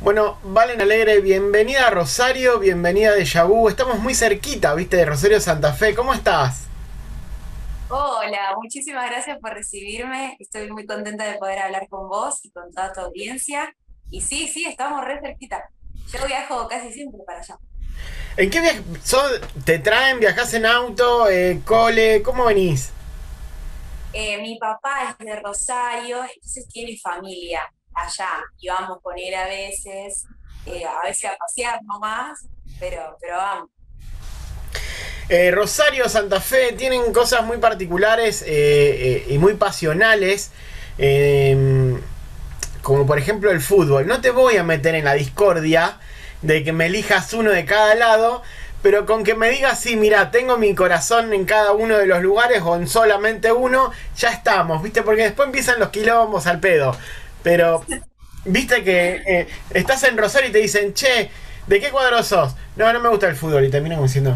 Bueno, Valen Alegre, bienvenida a Rosario, bienvenida de Yabú. Estamos muy cerquita, viste, de Rosario Santa Fe. ¿Cómo estás? Hola, muchísimas gracias por recibirme. Estoy muy contenta de poder hablar con vos y con toda tu audiencia. Y sí, sí, estamos re cerquita. Yo viajo casi siempre para allá. ¿En qué viaje? ¿Te traen? ¿Viajás en auto? ¿Cole? ¿Cómo venís? Mi papá es de Rosario, entonces tiene familia allá y vamos con él a veces a pasear nomás, pero vamos. Rosario, Santa Fe tienen cosas muy particulares y muy pasionales, eh, como por ejemplo el fútbol. No te voy a meter en la discordia de que me elijas uno de cada lado, pero con que me digas, sí, mira, tengo mi corazón en cada uno de los lugares o en solamente uno, ya estamos, ¿viste? Porque después empiezan los quilombos al pedo. Pero, ¿viste que estás en Rosario y te dicen, che, ¿de qué cuadro sos? No, no me gusta el fútbol. Y terminan como diciendo,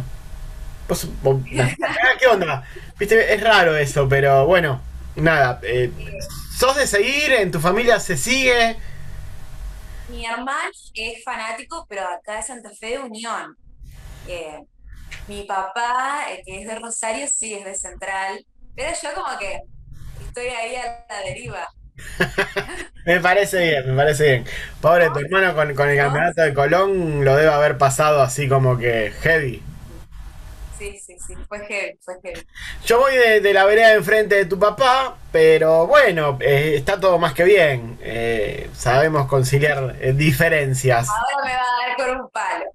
¿qué onda? ¿Viste? Es raro eso, pero bueno, nada. ¿Sos de seguir? ¿En tu familia se sigue? Mi hermano es fanático, pero acá de Santa Fe de Unión. Eh, Mi papá, que es de Rosario, sí es de Central, pero yo como que estoy ahí a la deriva. Me parece bien, me parece bien. Pobre tu ¿Vos? hermano con el ¿Vos? campeonato de Colón lo debe haber pasado así como que heavy. Sí, sí, sí, fue heavy, fue heavy. Yo voy de la vereda de enfrente de tu papá, pero bueno, está todo más que bien. Sabemos conciliar diferencias. Ahora me va a dar con un palo.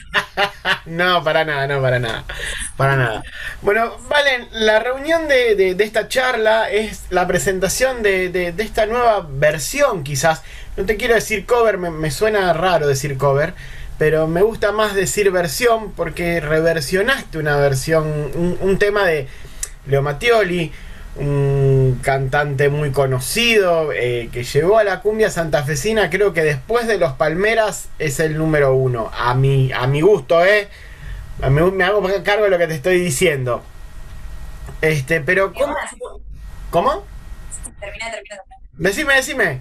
No, para nada, no, para nada. Para nada. Bueno, Valen, la reunión de esta charla es la presentación de esta nueva versión, quizás. No te quiero decir cover, me suena raro decir cover, pero me gusta más decir versión porque reversionaste una versión, un tema de Leo Mattioli, un cantante muy conocido que llegó a la cumbia santafesina. Creo que después de los Palmeras es el número uno a mi gusto. Me hago cargo de lo que te estoy diciendo. Pero Es ¿cómo? más, ¿Cómo? termina. Decime.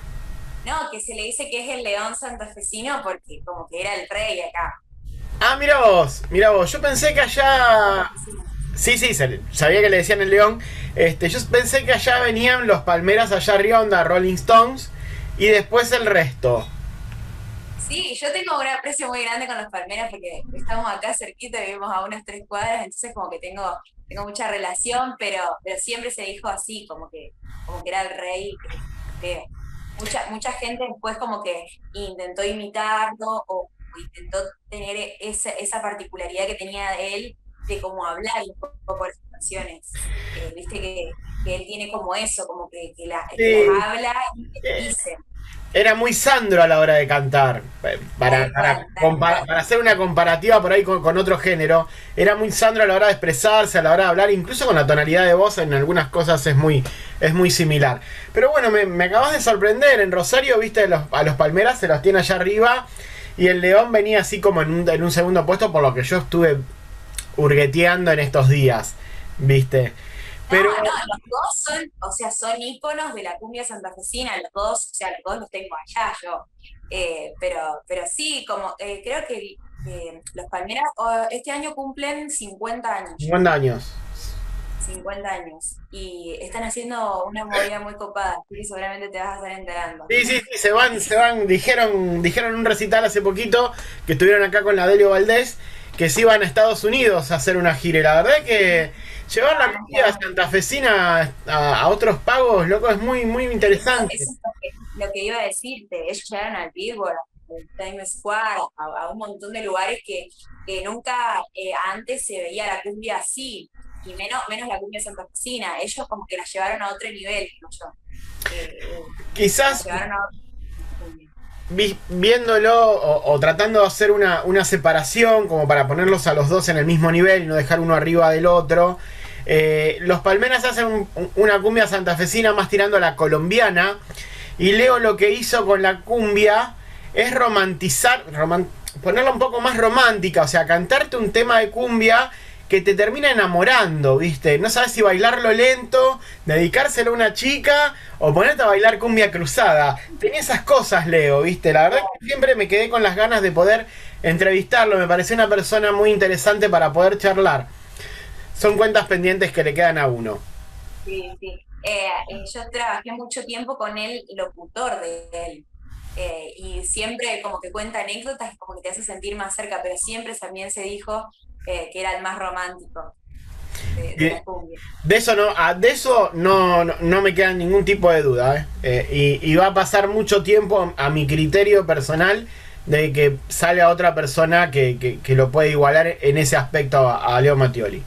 No, que se le dice que es el león santafesino porque como que era el rey acá, Ah, mira vos, yo pensé que allá. santafesino. Sí, sí, sabía que le decían el León. Yo pensé que allá venían los Palmeras, allá arriba onda Rolling Stones, y después el resto. Sí, yo tengo un aprecio muy grande con los palmeras porque estamos acá cerquita, vivimos a unas 3 cuadras, entonces como que tengo mucha relación, pero siempre se dijo así, como que era el rey, creo. Mucha gente después como que intentó imitarlo o intentó tener esa particularidad que tenía de él, de cómo hablar un poco las canciones. Viste que él tiene como eso, como que las Sí, habla y les eh, dice, era muy Sandro a la hora de cantar. tal cual, tal cual. Para hacer una comparativa por ahí con otro género, era muy Sandro a la hora de expresarse, a la hora de hablar, incluso con la tonalidad de voz en algunas cosas es muy similar. Pero bueno, me acabas de sorprender. En Rosario, viste, a los Palmeras se los tiene allá arriba y el León venía así como en un segundo puesto, por lo que yo estuve hurgueteando en estos días, viste. No, Pero no, los dos son, o sea, son íconos de la cumbia santafesina, los dos, o sea, los dos los tengo allá yo. Pero sí, como creo que los Palmeras este año cumplen 50 años ya, 50 años. 50 años, y están haciendo una movida muy copada, así que seguramente te vas a estar enterando. Sí, sí, sí, se van. Dijeron en un recital hace poquito que estuvieron acá con la Delio Valdés que se iban a Estados Unidos a hacer una gira. Y la verdad es que llevar la Ah, comida claro. santafesina a otros pagos, loco, es muy, muy interesante. Eso es lo que iba a decirte. Ellos llegaron al Billboard, al Times Square, a un montón de lugares que nunca antes se veía la cumbia así, y menos la cumbia santafesina. Ellos como que la llevaron a otro nivel, creo yo. La Quizás llevaron a otro nivel. viéndolo o tratando de hacer una separación como para ponerlos a los dos en el mismo nivel y no dejar uno arriba del otro. Los Palmeras hacen una cumbia santafesina más tirando a la colombiana. Y Leo lo que hizo con la cumbia es romantizar, ponerla un poco más romántica, o sea, cantarte un tema de cumbia que te termina enamorando, ¿viste? No sabes si bailarlo lento, dedicárselo a una chica o ponerte a bailar cumbia cruzada. Tenía esas cosas, Leo, ¿viste? La verdad que siempre me quedé con las ganas de poder entrevistarlo. Me pareció una persona muy interesante para poder charlar. Son cuentas pendientes que le quedan a uno. Sí, sí. Yo trabajé mucho tiempo con el locutor de él. Y siempre como que cuenta anécdotas, como que te hace sentir más cerca, pero siempre también se dijo que era el más romántico de la cumbia. De eso no me queda ningún tipo de duda, ¿eh? Y va a pasar mucho tiempo a mi criterio personal de que salga otra persona que lo puede igualar en ese aspecto a Leo Mattioli.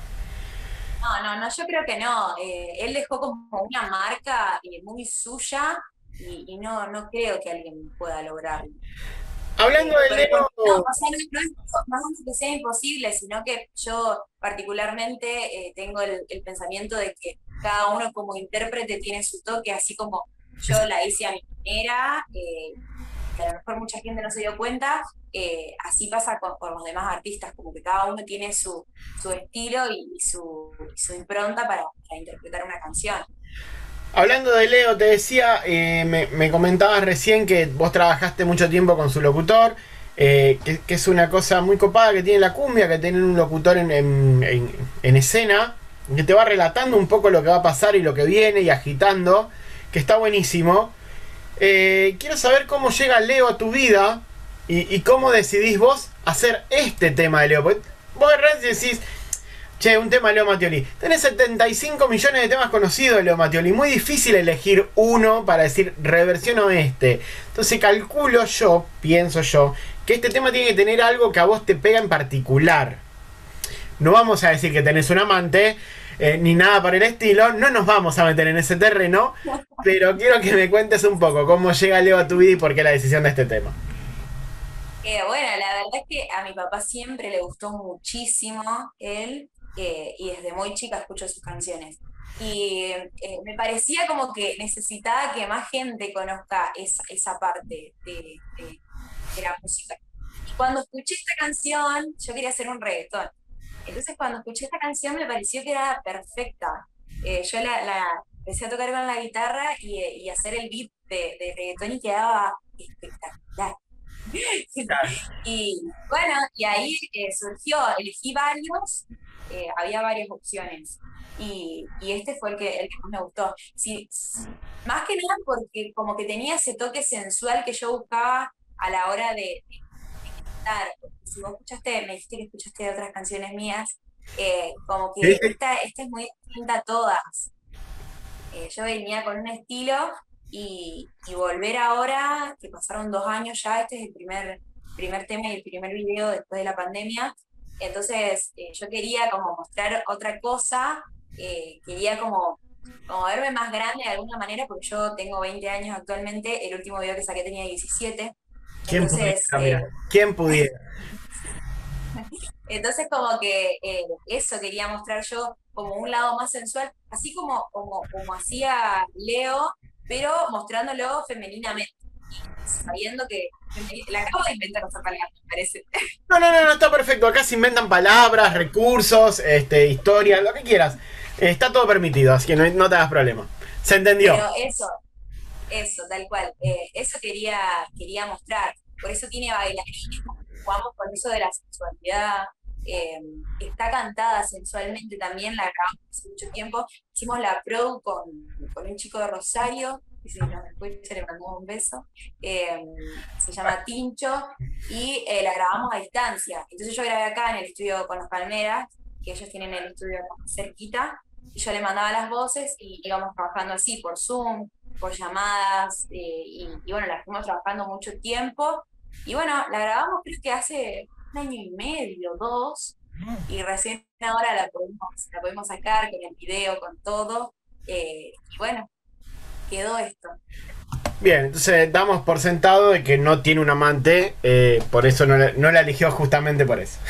No, yo creo que no. Él dejó como una marca muy suya y no creo que alguien pueda lograrlo. Hablando de Leo, No, o sea, no es que sea imposible, sino que yo particularmente tengo el pensamiento de que cada uno como intérprete tiene su toque, así como yo la hice a mi manera, que a lo mejor mucha gente no se dio cuenta, así pasa con los demás artistas, como que cada uno tiene su estilo y su impronta para interpretar una canción. hablando de Leo, te decía, me comentabas recién que vos trabajaste mucho tiempo con su locutor, que es una cosa muy copada que tiene la cumbia, que tiene un locutor en escena, que te va relatando un poco lo que va a pasar y lo que viene y agitando, que está buenísimo. Quiero saber cómo llega Leo a tu vida y cómo decidís vos hacer este tema de Leo. Porque vos decís, che, un tema de Leo Mattioli. Tenés 75 millones de temas conocidos de Leo Mattioli. Muy difícil elegir uno para decir reversiono este. Entonces calculo yo, pienso yo, que este tema tiene que tener algo que a vos te pega en particular. No vamos a decir que tenés un amante, ni nada por el estilo. No nos vamos a meter en ese terreno. Pero quiero que me cuentes un poco cómo llega Leo a tu vida y por qué la decisión de este tema. Bueno, la verdad es que a mi papá siempre le gustó muchísimo él, y desde muy chica escucho sus canciones. Y me parecía como que necesitaba que más gente conozca esa parte de la música. Y cuando escuché esta canción, yo quería hacer un reggaetón. Entonces cuando escuché esta canción me pareció que era perfecta. Yo la empecé a tocar con la guitarra y hacer el beat de reggaetón y quedaba espectacular. Y bueno, y ahí surgió, elegí varios, había varias opciones. Y este fue el que más me gustó. Sí, más que nada porque como que tenía ese toque sensual que yo buscaba a la hora de cantar. Si vos escuchaste, me dijiste que escuchaste otras canciones mías, como Sí, que sí. esta es muy distinta a todas. Yo venía con un estilo y volver ahora, que pasaron 2 años ya, este es el primer tema y el primer video después de la pandemia. Entonces yo quería como mostrar otra cosa, quería como verme más grande de alguna manera, porque yo tengo 20 años actualmente, el último video que saqué tenía 17. ¿Quién pudiera, Entonces, mira? ¿Quién pudiera? entonces como que eso quería mostrar yo como un lado más sensual, así como hacía Leo, pero mostrándolo femeninamente, sabiendo que la acabo de inventar esa palabra, me parece. No, está perfecto. Acá se inventan palabras, recursos, historias, lo que quieras. Está todo permitido, así que no te hagas problema. ¿Se entendió? Pero eso, tal cual, eso quería mostrar. Por eso tiene bailarines, jugamos con eso de la sensualidad. eh, Está cantada sensualmente también, la grabamos hace mucho tiempo. Hicimos la produ con un chico de Rosario, que si nos escucha le mandamos un beso. eh, Se llama Tincho, y la grabamos a distancia. Entonces yo grabé acá en el estudio con los Palmeras, que ellos tienen el estudio acá cerquita, y yo le mandaba las voces y íbamos trabajando así por Zoom, por llamadas, y bueno, la fuimos trabajando mucho tiempo. Y bueno, la grabamos creo que hace 1 año y medio, 2, y recién ahora la podemos sacar con el video, con todo. Y bueno, quedó esto. Bien, entonces damos por sentado de que no tiene un amante, por eso no la eligió justamente por eso.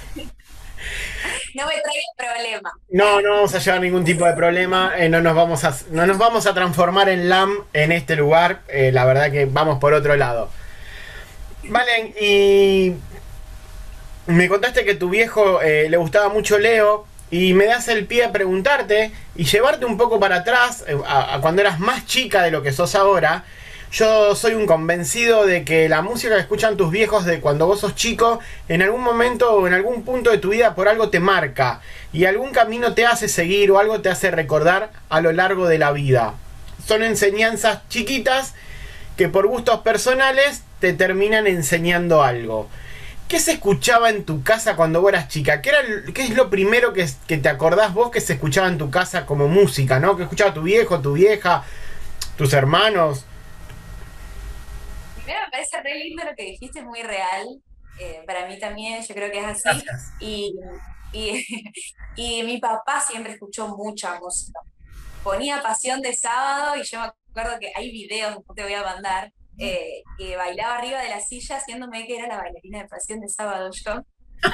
No me traigas problema. No vamos a llevar ningún tipo de problema, no nos vamos a transformar en LAM en este lugar, la verdad que vamos por otro lado. Valen, y Me contaste que tu viejo le gustaba mucho Leo y me das el pie a preguntarte y llevarte un poco para atrás, a cuando eras más chica de lo que sos ahora. Yo soy un convencido de que la música que escuchan tus viejos de cuando vos sos chico, en algún momento o en algún punto de tu vida por algo te marca y algún camino te hace seguir o algo te hace recordar a lo largo de la vida. Son enseñanzas chiquitas que por gustos personales te terminan enseñando algo. ¿Qué se escuchaba en tu casa cuando vos eras chica? ¿Qué es lo primero que te acordás vos que se escuchaba en tu casa como música, ¿no? ¿Que escuchaba tu viejo, tu vieja, tus hermanos? Primero me parece re lindo lo que dijiste, es muy real. Para mí también, yo creo que es así. Gracias. Y, y, y mi papá siempre escuchó mucha música. Ponía Pasión de Sábado y yo me acuerdo que hay videos, no te voy a mandar, que bailaba arriba de la silla haciéndome que era la bailarina de Pasión de Sábado yo.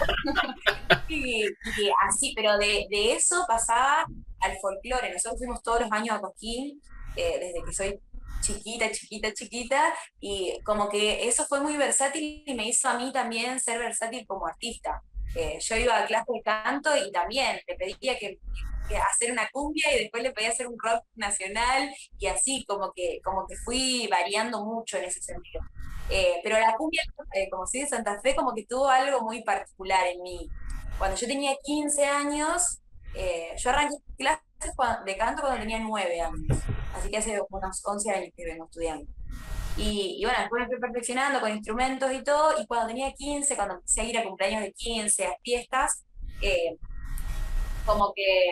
Y así, pero de eso pasaba al folclore. Nosotros fuimos todos los años a Cosquín, desde que soy chiquita, chiquita, chiquita, y como que eso fue muy versátil y me hizo a mí también ser versátil como artista. Yo iba a clase de canto y también le pedía que hacer una cumbia y después le pedía hacer un rock nacional y así como que fui variando mucho en ese sentido. Pero la cumbia, como soy de Santa Fe, como que tuvo algo muy particular en mí. Cuando yo tenía 15 años, yo arranqué clases de canto cuando tenía 9 años, así que hace unos 11 años que vengo estudiando. Y bueno, después me fui perfeccionando con instrumentos y todo, y cuando tenía 15, cuando empecé a ir a cumpleaños de 15, a fiestas, eh, como que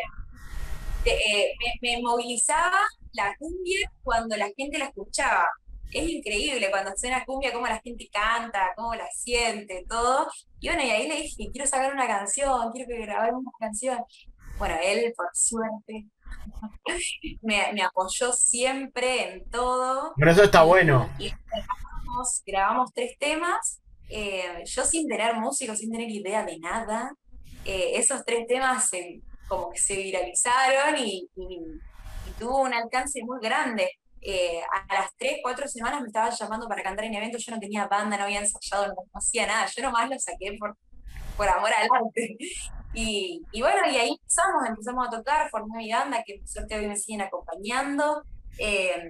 me movilizaba la cumbia cuando la gente la escuchaba. Es increíble cuando suena cumbia, cómo la gente canta, cómo la siente, todo. Y bueno, y ahí le dije, quiero sacar una canción, quiero que grabar una canción. Bueno, él, por suerte, me apoyó siempre en todo. Pero eso está bueno. Y grabamos 3 temas. Yo sin tener músicos, sin tener idea de nada, esos 3 temas como que se viralizaron y tuvo un alcance muy grande. A las 3, 4 semanas me estaba llamando para cantar en eventos, yo no tenía banda, no había ensayado, no hacía nada, yo nomás lo saqué por amor al arte. Y bueno, y ahí empezamos a tocar, formé mi banda, que por suerte hoy me siguen acompañando. Eh,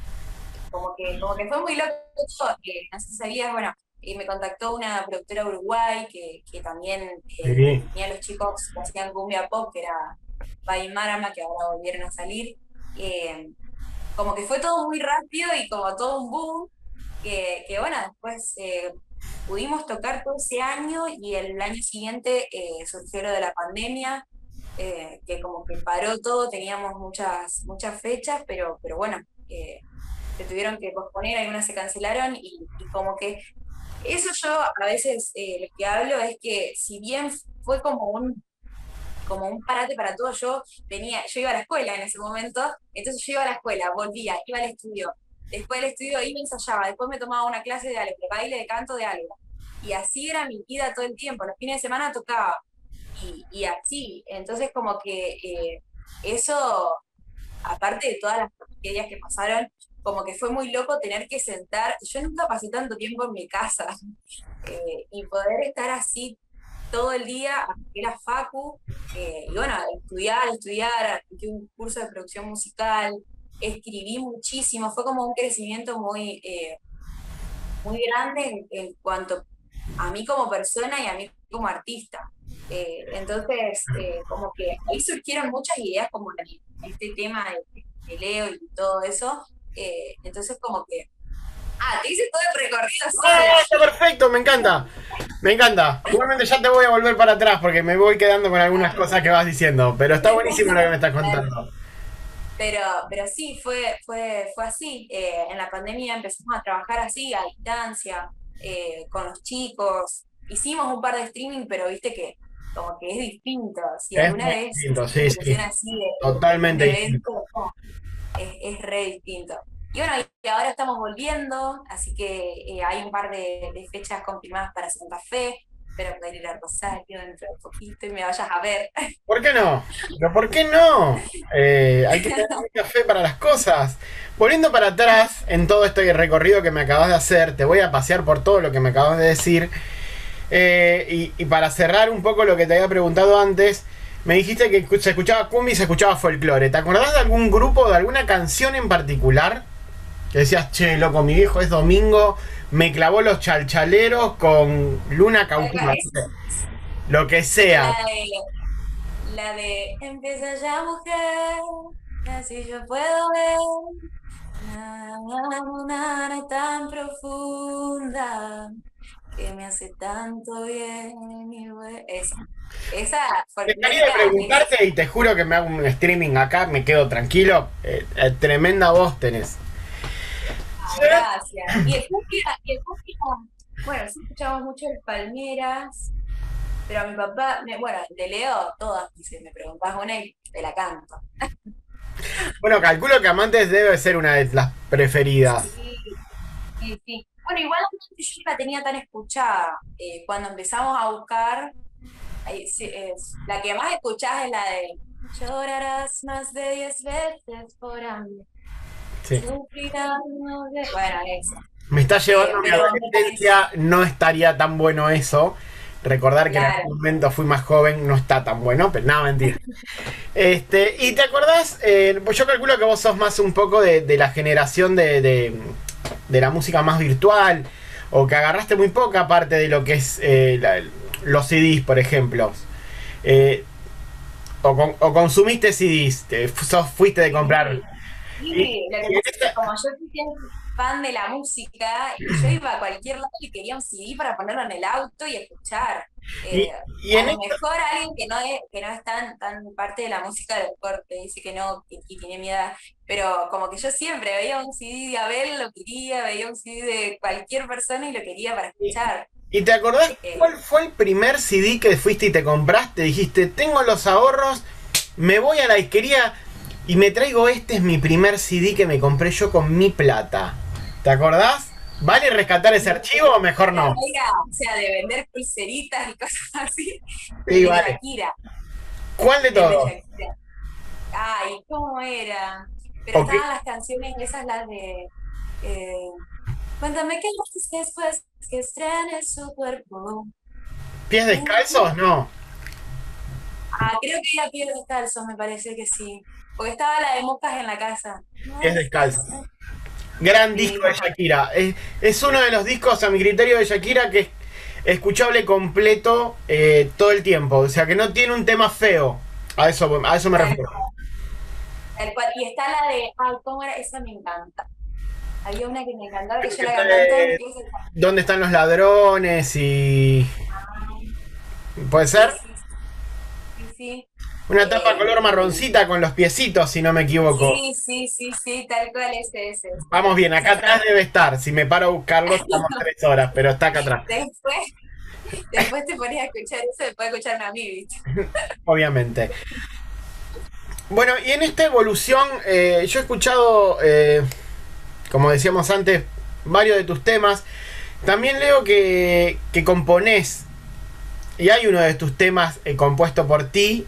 como que fue muy loco todo, que no sé si sabías, bueno, y me contactó una productora Uruguay que también Sí. tenía a los chicos que hacían cumbia pop, que era Pai y Marama, que ahora volvieron a salir. Eh, Como que fue todo muy rápido y como todo un boom, que bueno, después pudimos tocar todo ese año y el año siguiente surgió lo de la pandemia, que como que paró todo, teníamos muchas fechas, pero bueno, se tuvieron que posponer, algunas se cancelaron y como que eso yo a veces lo que hablo es que si bien fue como un parate para todo. Yo iba a la escuela en ese momento, entonces yo iba a la escuela, volvía, iba al estudio, después del estudio iba y ensayaba, después me tomaba una clase de algo, de baile, de canto, de algo. Y así era mi vida todo el tiempo, los fines de semana tocaba, y así. Entonces como que eso, aparte de todas las tragedias que pasaron, como que fue muy loco tener que sentar, yo nunca pasé tanto tiempo en mi casa, y poder estar así todo el día, que era Facu, y bueno, estudiar, apliqué un curso de producción musical, escribí muchísimo, fue como un crecimiento muy grande en cuanto a mí como persona y a mí como artista. Entonces, como que ahí surgieron muchas ideas como este tema de Leo y todo eso. Entonces, como que, te hice todo el recorrido Ah, sola. está perfecto, me encanta. Me encanta. Igualmente ya te voy a volver para atrás porque me voy quedando con algunas cosas que vas diciendo. Pero está buenísimo lo que me estás contando. Pero sí, fue así. En la pandemia empezamos a trabajar así, a distancia, con los chicos. Hicimos un par de streaming, pero viste que como que es distinto. Si Es alguna muy vez distinto, hiciste sí, una sí. sesión así Totalmente de distinto. evento, no, es re distinto. Y bueno, y ahora estamos volviendo, así que hay un par de fechas confirmadas para Santa Fe. Espero poder ir a Rosario dentro de poquito y me vayas a ver. ¿Por qué no? ¿Pero por qué no? Hay que tener mucha fe para las cosas. Volviendo para atrás en todo este recorrido que me acabas de hacer, te voy a pasear por todo lo que me acabas de decir. Y para cerrar un poco lo que te había preguntado antes, me dijiste que se escuchaba cumbia y se escuchaba folclore. ¿Te acordás de algún grupo, de alguna canción en particular? Que decías, che, loco, mi viejo es domingo, me clavó los chalchaleros con Luna Cautiva. Lo que sea. La de empieza ya mujer, así yo puedo ver. Una tan profunda que me hace tanto bien. Esa Dejaría de folclórica es. preguntarte y te juro que me hago un streaming acá, me quedo tranquilo. Tremenda voz tenés. Gracias. Y el cumbia, bueno, sí escuchamos mucho el Palmeras, pero a mi papá, bueno, de Leo, todas, si me preguntas una y te la canto. Bueno, calculo que Amantes debe ser una de las preferidas. Sí, sí, sí. Bueno, igual antes yo no la tenía tan escuchada. Cuando empezamos a buscar, sí, la que más escuchás es la de llorarás más de 10 veces por amor. Sí. Sufrirás, bueno, eso. Me está llevando a mi Pero me parece, adolescencia, no estaría tan bueno eso. Recordar que en claro. algún momento fui más joven no está tan bueno, pero nada, mentira. ¿Y te acordás? Pues yo calculo que vos sos más un poco de la generación de la música más virtual, o que agarraste muy poca parte de lo que es los CDs, por ejemplo. Eh, o consumiste CDs, fuiste de comprar. Sí, Y, sí, lo que y en pasa es que como yo soy siempre fan de la música, yo iba a cualquier lado y quería un CD para ponerlo en el auto y escuchar. y- Eh, y a en lo esto, mejor alguien que no es tan parte de la música del corte, dice que no y tiene miedo, pero como que yo siempre veía un CD de Abel, lo quería, veía un CD de cualquier persona y lo quería para escuchar. ¿Y te acordás Eh, cuál fue el primer CD que fuiste y te compraste? Dijiste, tengo los ahorros, me voy a la disquería y me traigo este, es mi primer CD que me compré yo con mi plata. ¿Te acordás? ¿Vale rescatar ese archivo o mejor no? o sea, de vender pulseritas y cosas así, el Sí, de vale. Shakira, ¿Cuál de el de todos? Shakira. Ay, ¿cómo era? Pero Ok. estaban las canciones esas, las de eh, Cuéntame qué haces después que estrene su cuerpo. ¿Pies descalzos? No. Creo que era Pies Descalzos, me parece que sí. Porque estaba la de Moscas en la casa. No Pies estás. descalzos. Gran Sí, disco de Shakira. Es uno de los discos, a mi criterio, de Shakira que es escuchable completo todo el tiempo. O sea, que no tiene un tema feo. A eso me tal refiero. cual, tal cual. Y está la de, ay, ¿cómo era? Esa me encanta. Había una que me encantaba que yo la cantaba en todos mis clases. ¿Dónde están los ladrones? Y. ¿Puede Sí, ser? sí, sí, sí. Una tapa Eh, color marroncita con los piecitos, si no me equivoco. sí, sí, sí, sí, tal cual, ese. Vamos bien, acá Esa atrás debe estar. Si me paro a buscarlo, estamos 3 horas, pero está acá atrás, después, después te pones a escuchar eso, después de escucharme a mí, ¿viste? obviamente. Bueno, y en esta evolución, yo he escuchado, como decíamos antes, varios de tus temas. También leo que componés. Y hay uno de tus temas compuesto por ti.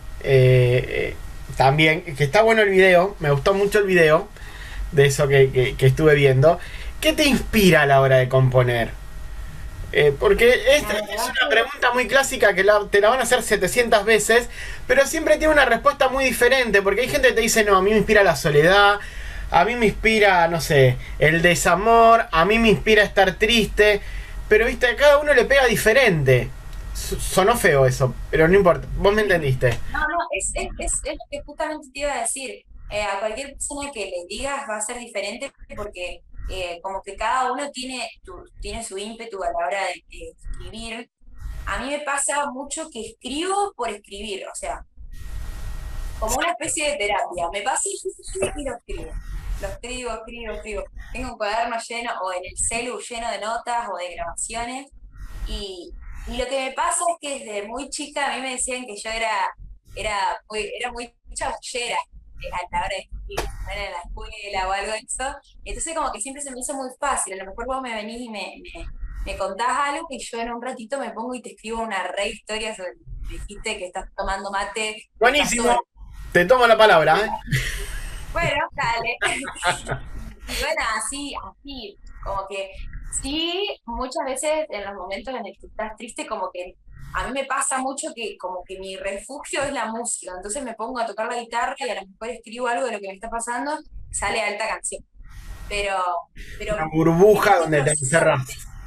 También, que está bueno el video. Me gustó mucho el video de eso que estuve viendo. ¿Qué te inspira a la hora de componer? Porque es La verdad una que pregunta muy clásica que te la van a hacer 700 veces, pero siempre tiene una respuesta muy diferente, porque hay gente que te dice, no, a mí me inspira la soledad, a mí me inspira, no sé, el desamor, a mí me inspira estar triste, pero viste, a cada uno le pega diferente. Sonó feo eso, pero no importa, vos me entendiste. no, es lo que justamente te iba a decir. A cualquier persona que le digas va a ser diferente porque como que cada uno tiene su ímpetu a la hora de escribir. A mí me pasa mucho que escribo por escribir, o sea, como una especie de terapia. Me pasa y lo escribo. Lo escribo. Tengo un cuaderno lleno o en el celu lleno de notas o de grabaciones. Y lo que me pasa es que desde muy chica a mí me decían que yo era muy chamullera a la hora de escribir, no era en la escuela o algo de eso. Entonces como que siempre se me hizo muy fácil. A lo mejor vos me venís y me contás algo y yo en un ratito me pongo y te escribo una re historia sobre me dijiste que estás tomando mate o estás Buenísimo, solo. te tomo la palabra, ¿eh? Bueno, dale. Y bueno, así, como que. Sí, muchas veces en los momentos en los que estás triste, como que a mí me pasa mucho que como que mi refugio es la música, entonces me pongo a tocar la guitarra y a lo mejor escribo algo de lo que me está pasando y sale alta canción. Pero, pero Una en burbuja este donde te proceso, encerras.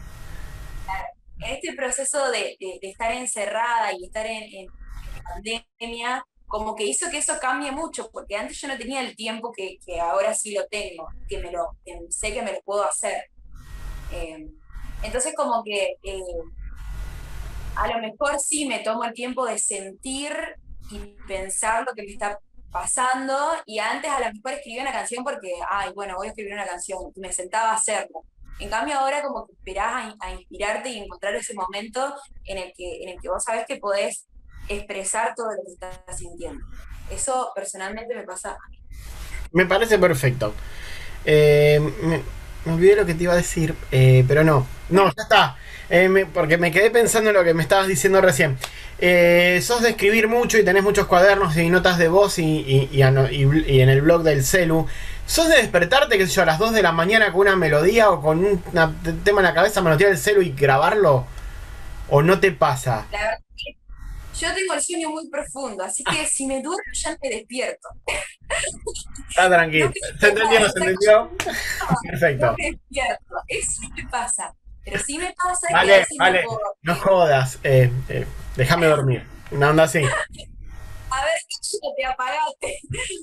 en este proceso de estar encerrada y estar en pandemia, como que hizo que eso cambie mucho, porque antes yo no tenía el tiempo que ahora sí lo tengo, que sé que me lo puedo hacer. Eh, entonces como que a lo mejor sí me tomo el tiempo de sentir y pensar lo que me está pasando, y antes a lo mejor escribía una canción porque, ay, bueno, voy a escribir una canción, y me sentaba a hacerlo. En cambio ahora como que esperás a inspirarte y encontrar ese momento en el que vos sabés que podés expresar todo lo que estás sintiendo. Eso personalmente me pasa. Me parece perfecto. Me olvidé lo que te iba a decir, pero no. No, ya está. Porque me quedé pensando en lo que me estabas diciendo recién. Sos de escribir mucho y tenés muchos cuadernos y notas de voz y en el blog del celu. ¿Sos de despertarte, qué sé yo, a las 2 de la mañana con una melodía o con un tema en la cabeza, manotear el celu y grabarlo? ¿O no te pasa? La verdad que yo tengo el sueño muy profundo, así que si me duermo ya me despierto. Está No tranquilo. me ¿Se despierto entendió? a ¿Se esa entendió? no Perfecto. me despierto. Eso sí me pasa. Pero sí me pasa que a Vale, veces no vale. puedo No dormir. jodas. Déjame dormir. Una onda así. A ver, ya te apagaste.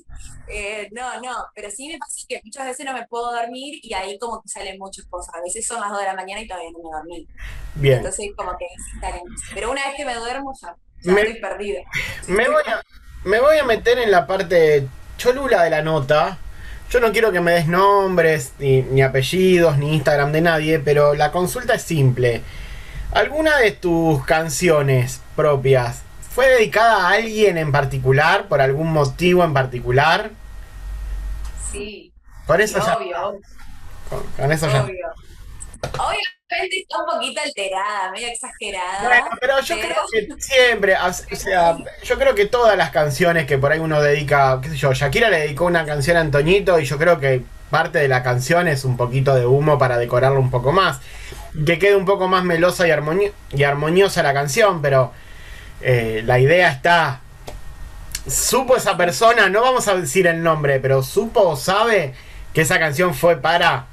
No, no, pero sí me pasa que muchas veces no me puedo dormir y ahí como que salen muchas cosas. A veces son las 2 de la mañana y todavía no me dormí. Bien. Entonces como que sí estar en eso. Pero una vez que me duermo ya Me, estoy perdida. Ya me estoy voy a, me voy a meter en la parte cholula de la nota. Yo no quiero que me des nombres, ni apellidos, ni Instagram de nadie, pero la consulta es simple. ¿Alguna de tus canciones propias fue dedicada a alguien en particular, por algún motivo en particular? sí, Con sí, eso ya. obvio, Con eso ya. obvio. Obviamente está un poquito alterada, medio Bueno, exagerada, pero yo pero creo que siempre, o sea, yo creo que todas las canciones que por ahí uno dedica, qué sé yo, Shakira le dedicó una canción a Antoñito y yo creo que parte de la canción es un poquito de humo para decorarlo un poco más, que quede un poco más melosa y armoniosa la canción, pero la idea está, supo esa persona, no vamos a decir el nombre, pero supo o sabe que esa canción fue para...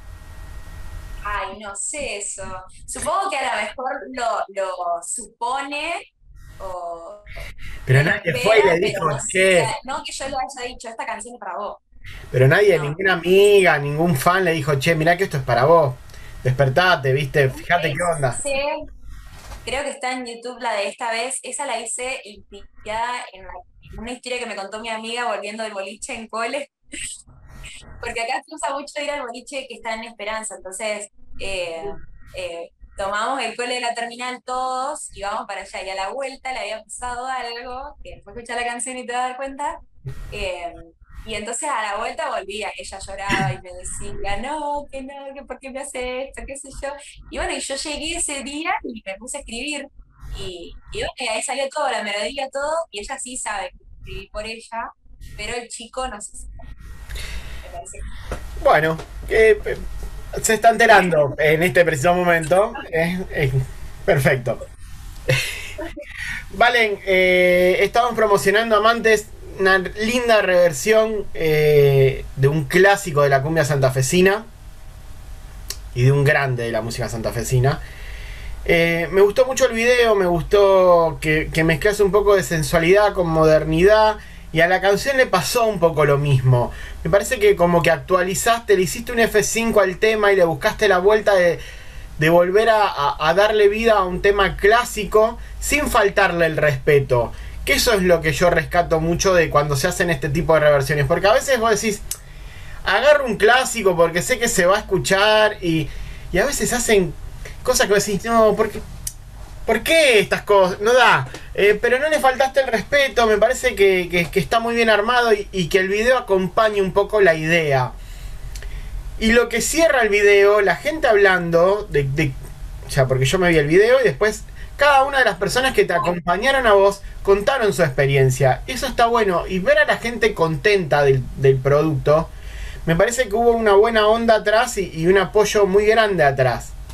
ay, no sé eso. Supongo que a lo mejor lo supone o, Pero o lo nadie fue y espera, le pero dijo, no sé, o che, sea, no que yo le haya dicho, esta canción es para vos. pero nadie, No. ninguna amiga, ningún fan le dijo, che, mirá que esto es para vos. Despertate, viste, Una fíjate qué vez onda. hice, creo que está en YouTube la de esta vez, esa la hice inspirada en una historia que me contó mi amiga volviendo del boliche en cole, porque acá se usa mucho ir al boliche que está en Esperanza, entonces tomamos el cole de la terminal todos y vamos para allá, y a la vuelta le había pasado algo, que después escuchar la canción y te vas a dar cuenta, eh, y entonces a la vuelta volvía, ella lloraba y me decía, no, que por qué me hace esto, qué sé yo, y bueno, y yo llegué ese día y me puse a escribir, y bueno, y ahí salió todo, la melodía, todo, y ella sí sabe que escribí por ella, pero el chico no sé si me parece. Bueno, se está enterando en este preciso momento. Perfecto. Valen, estamos promocionando Amantes, una linda reversión de un clásico de la cumbia santafesina y de un grande de la música santafesina. Me gustó mucho el video, me gustó que mezclase un poco de sensualidad con modernidad. Y a la canción le pasó un poco lo mismo. Me parece que como que actualizaste, le hiciste un F5 al tema y le buscaste la vuelta de volver a darle vida a un tema clásico sin faltarle el respeto. Que eso es lo que yo rescato mucho de cuando se hacen este tipo de reversiones. Porque a veces vos decís, agarro un clásico porque sé que se va a escuchar y a veces hacen cosas que vos decís, no, ¿por qué estas cosas? No da. Pero no le faltaste el respeto. Me parece que está muy bien armado y que el video acompaña un poco la idea. Y lo que cierra el video, la gente hablando o sea, porque yo me vi el video y después cada una de las personas que te acompañaron a vos contaron su experiencia. Eso está bueno. Y ver a la gente contenta del producto, me parece que hubo una buena onda atrás y un apoyo muy grande atrás.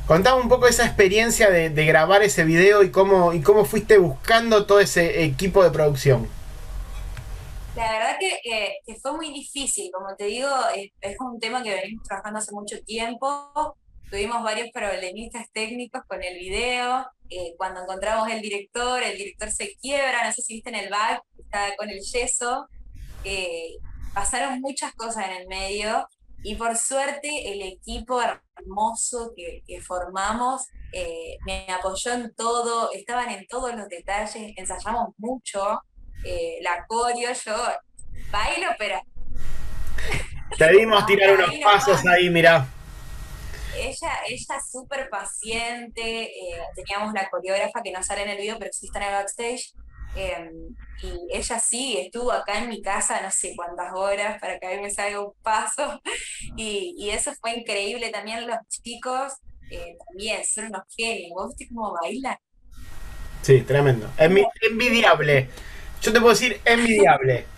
Contame un poco esa experiencia de grabar ese video y cómo fuiste buscando todo ese equipo de producción. La verdad que fue muy difícil, como te digo, es un tema que venimos trabajando hace mucho tiempo, tuvimos varios problemitas técnicos con el video, cuando encontramos el director se quiebra, no sé si viste en el back, está con el yeso, eh, pasaron muchas cosas en el medio y por suerte el equipo hermoso que formamos me apoyó en todo, estaban en todos los detalles, ensayamos mucho, la coreo, yo bailo, pero Te dimos hasta tirar unos ahí pasos nomás. ahí, mirá. Ella súper paciente, teníamos la coreógrafa que no sale en el video, pero sí está en el backstage, eh, y ella sí estuvo acá en mi casa no sé cuántas horas para que a mí me salga un paso, y eso fue increíble. También los chicos, también son unos genios. ¿Vos viste cómo bailan? Sí, tremendo. Envidiable. Yo te puedo decir envidiable.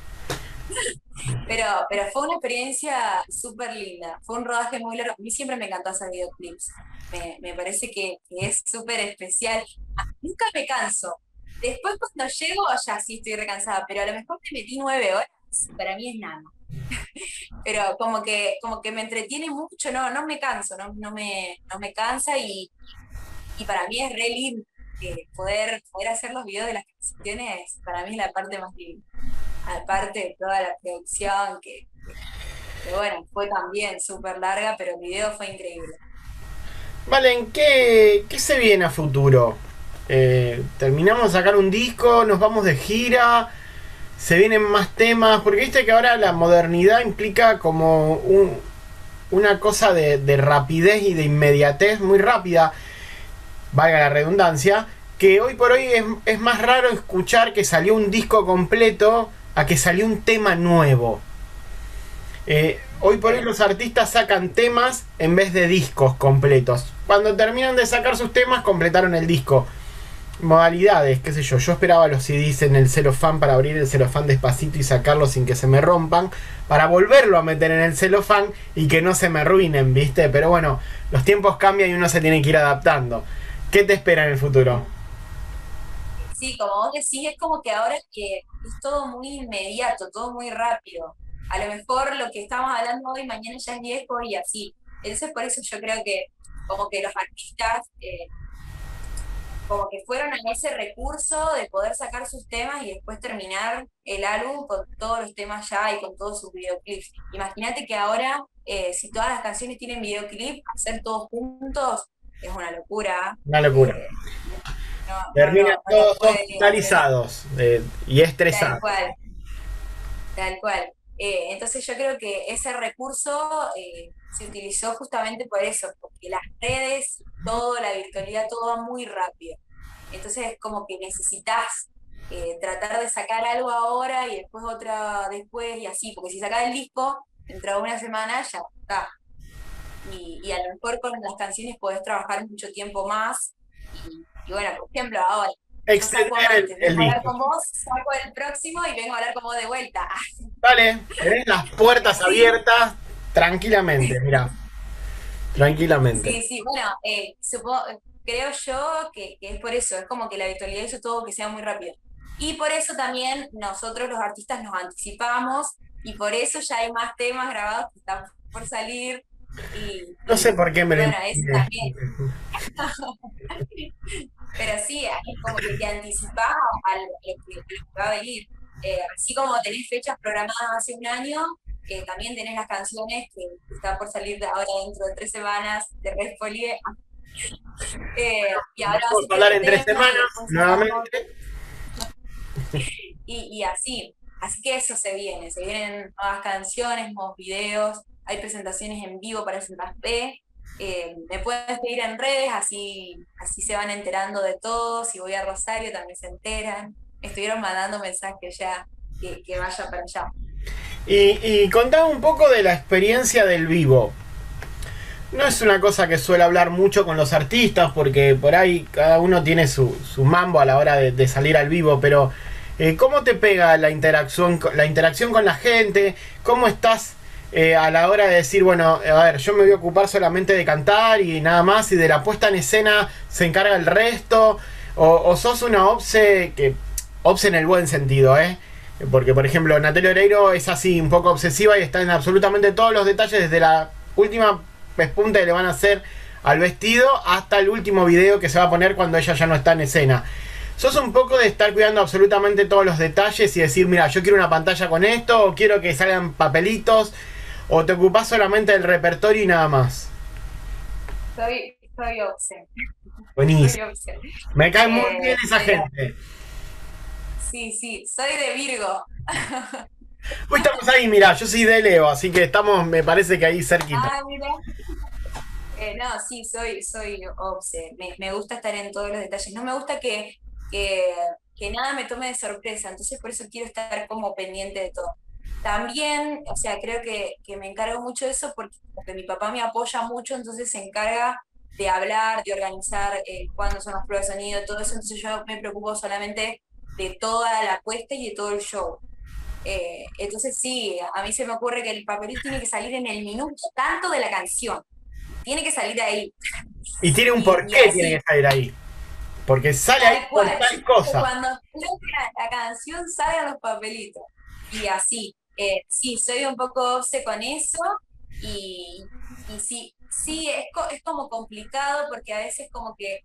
Pero fue una experiencia súper linda, fue un rodaje muy largo. A mí siempre me encantó hacer videoclips, me parece que es súper especial. Nunca me canso. Después cuando llego, ya sí estoy recansada, pero a lo mejor me metí 9 horas, para mí es nada. Pero como que me entretiene mucho, no me canso, no me cansa y para mí es re lindo poder hacer los videos de las canciones, para mí es la parte más linda. Aparte de toda la producción, que bueno, fue también súper larga, pero el video fue increíble. Valen, ¿qué se viene a futuro? ¿Terminamos de sacar un disco? ¿Nos vamos de gira? ¿Se vienen más temas? Porque viste que ahora la modernidad implica como una cosa de rapidez y de inmediatez muy rápida, valga la redundancia, que hoy por hoy es más raro escuchar que salió un disco completo a que salió un tema nuevo. Hoy por hoy los artistas sacan temas en vez de discos completos. Cuando terminan de sacar sus temas, completaron el disco. Modalidades, qué sé yo. Yo esperaba los CDs en el celofán para abrir el celofán despacito y sacarlo sin que se me rompan. Para volverlo a meter en el celofán y que no se me arruinen, ¿viste? Pero bueno, los tiempos cambian y uno se tiene que ir adaptando. ¿Qué te espera en el futuro? Sí, como vos decís, es como que ahora que es todo muy inmediato, todo muy rápido. A lo mejor lo que estamos hablando hoy, mañana ya es viejo y así. Entonces por eso yo creo que como que los artistas como que fueron a ese recurso de poder sacar sus temas y después terminar el álbum con todos los temas ya y con todos sus videoclips. Imagínate que ahora, si todas las canciones tienen videoclip, hacer todos juntos es una locura. Una locura. eh, Terminan no lo todos puede hacer hospitalizados y tal estresados. cual, tal cual. Entonces yo creo que ese recurso se utilizó justamente por eso, porque las redes, todo, la virtualidad, todo va muy rápido. Entonces es como que necesitas tratar de sacar algo ahora y después otra después y así, porque si sacas el disco, dentro de una semana ya está. Y a lo mejor con las canciones podés trabajar mucho tiempo más. Y bueno, por ejemplo, ahora yo saco Extender Amantes, el vengo a hablar disco. con vos, saco el próximo y vengo a hablar con vos de vuelta. Vale, tenés las Y puertas así, abiertas tranquilamente, mira, tranquilamente. sí, sí, bueno, creo yo que es por eso, es como que la virtualidad hizo todo que sea muy rápido. Y por eso también nosotros los artistas nos anticipamos y por eso ya hay más temas grabados que están por salir No sé por qué y me lo bueno, eso imaginé. también. Pero sí, ahí como que te anticipás a lo que va a venir. Así como tenés fechas programadas hace un año, también tenés las canciones que están por salir ahora dentro de 3 semanas de Red Folie. Y ahora vas a Vamos a hacer hablar un en 3 semanas tema y después sacamos otro. nuevamente. Y así. Así que eso se vienen nuevas canciones, nuevos videos, hay presentaciones en vivo para el Santa Fe. Me pueden seguir en redes, así se van enterando de todo. Si voy a Rosario también se enteran. Me estuvieron mandando mensajes ya que vaya para allá. Y contame un poco de la experiencia del vivo. No es una cosa que suele hablar mucho con los artistas porque por ahí cada uno tiene su mambo a la hora de salir al vivo, pero ¿cómo te pega la interacción con la gente? ¿Cómo estás a la hora de decir, bueno, a ver, yo me voy a ocupar solamente de cantar y nada más, y de la puesta en escena se encarga el resto? O sos una obse, que obse en el buen sentido, ¿eh? Porque, por ejemplo, Natalia Oreiro es así, un poco obsesiva y está en absolutamente todos los detalles, desde la última pespunta que le van a hacer al vestido hasta el último video que se va a poner cuando ella ya no está en escena. Sos un poco de estar cuidando absolutamente todos los detalles y decir, mira, yo quiero una pantalla con esto, o quiero que salgan papelitos, o te ocupás solamente del repertorio y nada más. Soy obse. Soy Buenísimo. obse. Me cae muy bien esa Pero gente. sí, sí, soy de Virgo. Hoy estamos ahí, mira, yo soy de Leo, así que estamos, me parece que ahí cerquita. Ah, mira. No, sí, soy obse. Me gusta estar en todos los detalles. No me gusta que, que nada me tome de sorpresa, entonces por eso quiero estar como pendiente de todo. También, o sea, creo que me encargo mucho de eso porque como que mi papá me apoya mucho, entonces se encarga de hablar, de organizar cuándo son las pruebas de sonido, todo eso, entonces yo me preocupo solamente de toda la puesta y de todo el show. Entonces sí, a mí se me ocurre que el papelito tiene que salir en el minuto tanto de la canción, tiene que salir ahí. Y tiene un Y porqué, tiene que así, salir ahí. Porque sale ahí tal por cual. tal cosa. Cuando la canción sale a los papelitos. Y así. Sí, soy un poco obse con eso. Y, y sí, sí, es como complicado porque a veces como que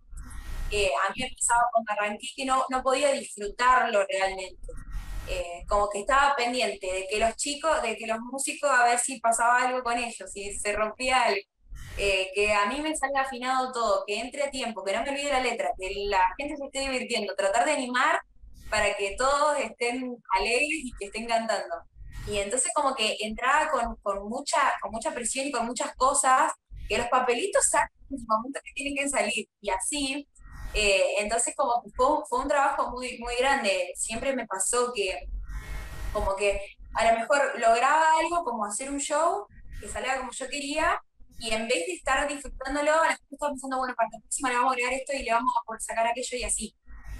a mí me pasaba cuando arranqué que no podía disfrutarlo realmente. Como que estaba pendiente de que los chicos, de que los músicos, a ver si pasaba algo con ellos, si se rompía algo. Que a mí me salga afinado todo, que entre a tiempo, que no me olvide la letra, que la gente se esté divirtiendo, tratar de animar para que todos estén alegres y que estén cantando. Y entonces como que entraba con mucha presión y con muchas cosas, que los papelitos salen en el momento que tienen que salir, y así. Entonces como que fue un trabajo muy, muy grande. Siempre me pasó que como que a lo mejor lograba algo como hacer un show que salga como yo quería, y en vez de estar disfrutándolo, a la gente estaba pensando, bueno, para la próxima le vamos a agregar esto y le vamos a poder sacar aquello y así.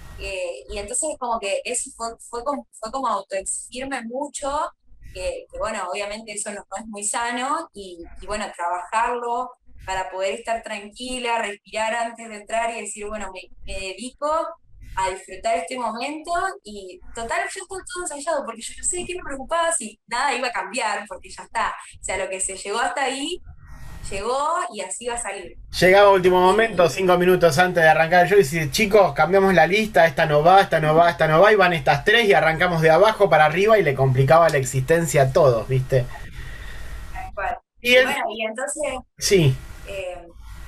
Y entonces como que eso fue como autoexigirme mucho, que bueno, obviamente eso no es muy sano, y bueno, trabajarlo para poder estar tranquila, respirar antes de entrar y decir, bueno, me dedico a disfrutar este momento, y total, ya está todo ensayado, porque yo no sé de qué me preocupaba si nada iba a cambiar, porque ya está. O sea, lo que se llegó hasta ahí, llegó y así va a salir. Llegaba último momento, Y 5 minutos antes de arrancar el show, y dice, chicos, cambiamos la lista, esta no va, esta no va, esta no va, y van estas tres, y arrancamos de abajo para arriba, y le complicaba la existencia a todos, ¿viste? tal cual. Y Y él, bueno, y entonces sí, eh,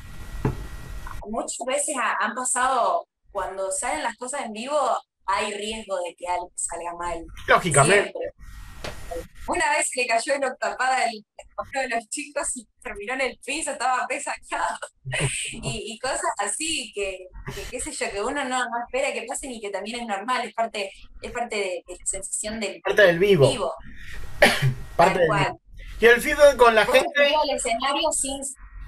muchas veces han pasado, cuando salen las cosas en vivo, hay riesgo de que algo salga mal. lógicamente. Siempre. Una vez se le cayó en octapada a uno de los chicos y terminó en el piso, estaba resacado. Y cosas así que, qué sé yo, que uno no espera que pasen y que también es normal, es parte de la sensación del Parte del vivo, vivo, parte tal del vivo. cual. Y el feedback con la Vos te subís gente, al escenario sin...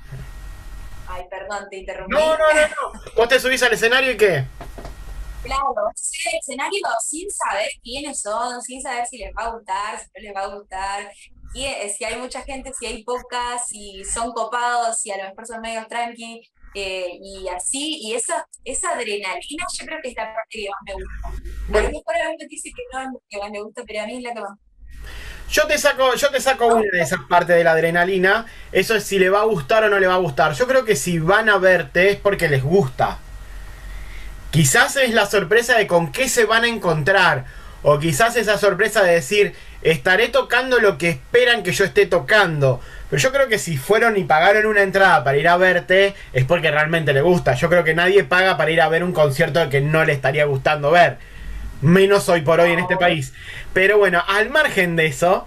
Ay, perdón, te no, interrumpí. no, no, no. Vos te subís al escenario y qué. Claro, sí, el escenario sin saber quiénes son, sin saber si les va a gustar, si no les va a gustar, si hay mucha gente, si hay poca, si son copados, si a lo mejor son medios tranqui, y así, y esa adrenalina yo creo que es la parte que más me gusta. A lo Bueno, mejor a mí me dice que no es lo que más me gusta, pero a mí es la que más yo te saco una de esas partes de la adrenalina. Eso es si le va a gustar o no le va a gustar. Yo creo que si van a verte es porque les gusta. Quizás es la sorpresa de con qué se van a encontrar. O quizás esa sorpresa de decir, estaré tocando lo que esperan que yo esté tocando. Pero yo creo que si fueron y pagaron una entrada para ir a verte, es porque realmente le gusta. Yo creo que nadie paga para ir a ver un concierto que no le estaría gustando ver. Menos hoy por hoy en este no. país. Pero bueno, al margen de eso,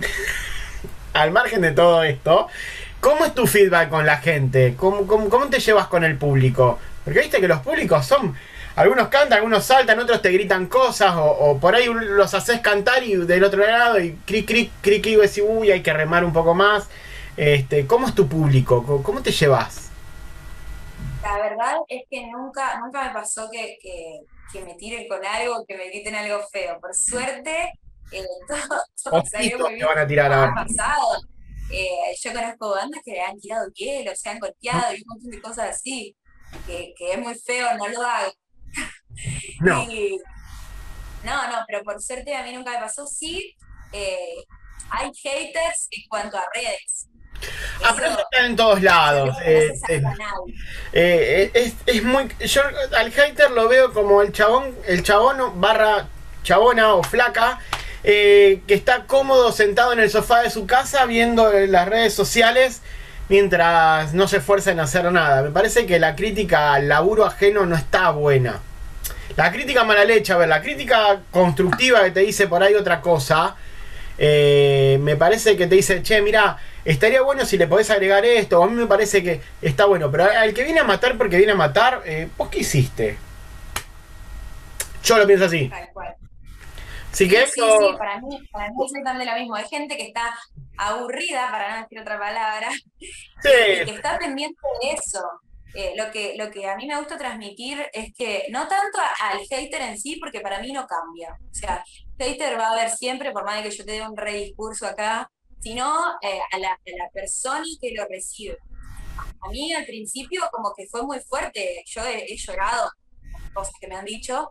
al margen de todo esto, ¿cómo es tu feedback con la gente? ¿Cómo te llevas con el público? Porque viste que los públicos son... Algunos cantan, algunos saltan, otros te gritan cosas, o por ahí los haces cantar y del otro lado, y cric, cric, cric, y decís, uy, hay que remar un poco más. ¿Cómo es tu público? ¿Cómo te llevas? La verdad es que nunca me pasó que me tiren con algo, que me griten algo feo. Por suerte, todo salió Ojitos muy te bien. van a tirar ahora. Ha pasado. Yo conozco bandas que le han tirado hielo, se han golpeado y un montón de cosas así, que es muy feo, no lo hago. No. Y no, pero por suerte a mí nunca me pasó. Sí, eh, hay haters en cuanto a redes. Ah, pero eso Eso, está en todos yo lados. creo que no se salva a nadie. Es muy. Yo al hater lo veo como el chabón barra chabona o flaca, que está cómodo sentado en el sofá de su casa viendo las redes sociales mientras no se esfuerza en hacer nada. Me parece que la crítica al laburo ajeno no está buena. La crítica mala leche, a ver, la crítica constructiva que te dice por ahí otra cosa, me parece que te dice, che, mira, estaría bueno si le podés agregar esto, a mí me parece que está bueno, pero al que viene a matar porque viene a matar, ¿vos qué hiciste? Yo lo pienso así. Tal cual. Así que Sí, eso, para mí es exactamente lo mismo. Hay gente que está aburrida, para no decir otra palabra, y que sí, está pendiente de eso. Lo que a mí me gusta transmitir es que no tanto al hater en sí, porque para mí no cambia. O sea, hater va a haber siempre, por más de que yo te dé un rediscurso acá, sino a la persona que lo recibe. A mí al principio como que fue muy fuerte. Yo he llorado cosas que me han dicho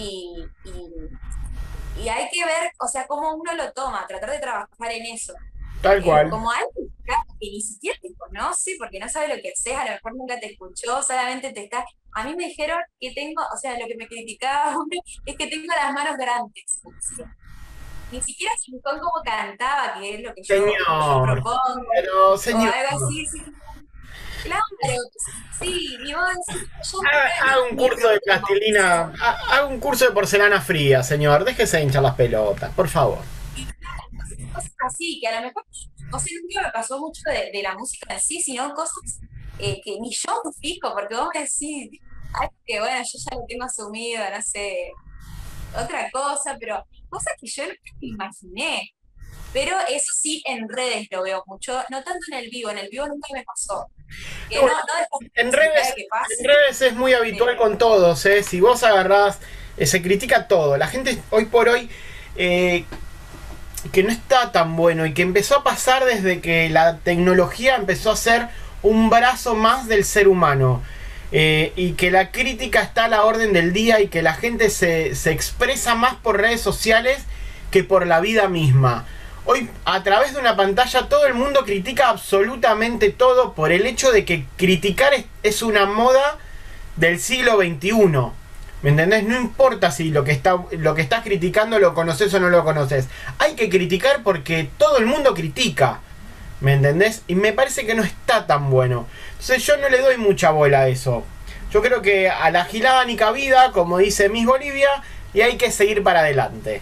y hay que ver, o sea, cómo uno lo toma, tratar de trabajar en eso. tal cual. Como alguien que ni siquiera te conoce, porque no sabe lo que haces, a lo mejor nunca te escuchó, solamente te está... A mí me dijeron que tengo, o sea, lo que me criticaba es que tengo las manos grandes. Ni siquiera se fijó en cómo cantaba, que es lo que yo Señor, propongo, pero o señor, algo así. Sí, claro, sí, y vos decís, yo haga un ni curso de tengo plastilina, eso. haga un curso de porcelana fría, señor, déjese de hinchar las pelotas, por favor. Y cosas así, que a lo mejor, o sea, nunca me pasó mucho de la música en sí, sino cosas que ni yo me fijo, porque vos me decís, ay, que bueno, yo ya lo tengo asumido, no sé, otra cosa, pero cosas que yo nunca me imaginé. Pero eso sí, en redes lo veo mucho, no tanto en el vivo nunca me pasó. Que no, Bueno, no es la en posibilidad redes, de que en pase, redes es muy habitual pero con todos, ¿eh? Si vos agarrás, se critica todo. La gente hoy por hoy, eh, que no está tan bueno y que empezó a pasar desde que la tecnología empezó a ser un brazo más del ser humano. Y que la crítica está a la orden del día y que la gente se expresa más por redes sociales que por la vida misma. Hoy a través de una pantalla todo el mundo critica absolutamente todo por el hecho de que criticar es una moda del siglo XXI. ¿Me entendés? No importa si lo que estás criticando lo conoces o no lo conoces. Hay que criticar porque todo el mundo critica. ¿Me entendés? Y me parece que no está tan bueno. Entonces yo no le doy mucha bola a eso. Yo creo que a la gilada ni cabida, como dice Miss Bolivia, y hay que seguir para adelante.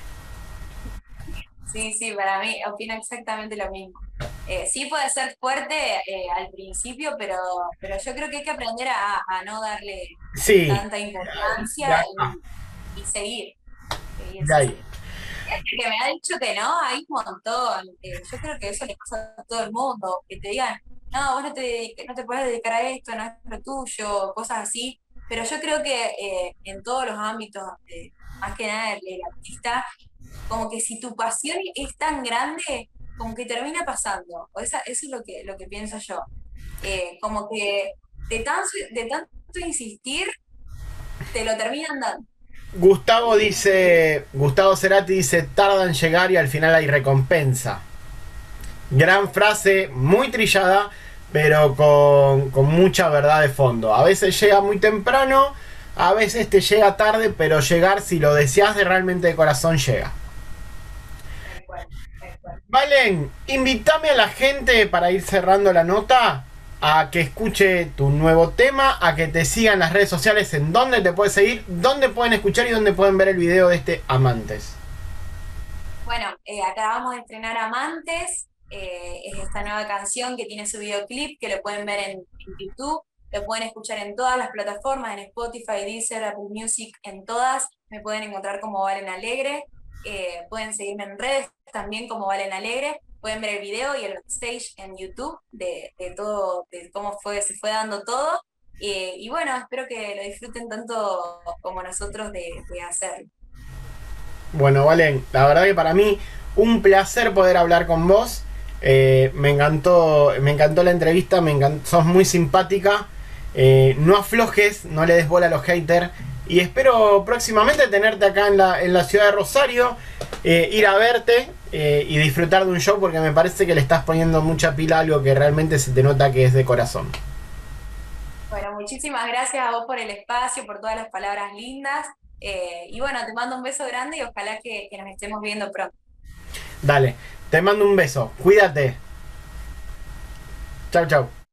sí, para mí opino exactamente lo mismo. Sí puede ser fuerte al principio, pero yo creo que hay que aprender a no darle Sí, tanta importancia ya, y seguir, ya ahí. seguir. Que me ha dicho que no, hay un montón. Yo creo que eso le pasa a todo el mundo, que te digan, no, vos no te puedes dedicar a esto, no es lo tuyo, cosas así. Pero yo creo que en todos los ámbitos, más que nada el artista, como que si tu pasión es tan grande, como que termina pasando. Eso es lo que pienso yo. Como que de tanto insistir, te lo terminan dando. Gustavo Cerati dice, tarda en llegar y al final hay recompensa. Gran frase, muy trillada, pero con mucha verdad de fondo. A veces llega muy temprano, a veces te llega tarde, pero llegar, si lo deseas de realmente de corazón, llega. Tal cual, tal cual. Valen, invítame a la gente para ir cerrando la nota a que escuche tu nuevo tema, a que te sigan las redes sociales, en dónde te puedes seguir, dónde pueden escuchar y dónde pueden ver el video de este Amantes. Bueno, acabamos de estrenar Amantes, es esta nueva canción que tiene su videoclip, que lo pueden ver en YouTube, lo pueden escuchar en todas las plataformas, en Spotify, Deezer, Apple Music, en todas, me pueden encontrar como Valen Alegre, pueden seguirme en redes también como Valen Alegre, pueden ver el video y el backstage en YouTube de todo, de cómo se fue dando todo, y bueno, espero que lo disfruten tanto como nosotros de hacerlo. Bueno, Valen, la verdad que para mí un placer poder hablar con vos. Me encantó la entrevista, sos muy simpática. No aflojes, no le des bola a los haters. Y espero próximamente tenerte acá en la ciudad de Rosario, ir a verte y disfrutar de un show, porque me parece que le estás poniendo mucha pila a algo que realmente se te nota que es de corazón. Bueno, muchísimas gracias a vos por el espacio, por todas las palabras lindas. Y bueno, te mando un beso grande y ojalá que nos estemos viendo pronto. Dale, te mando un beso, cuídate. Chau, chau.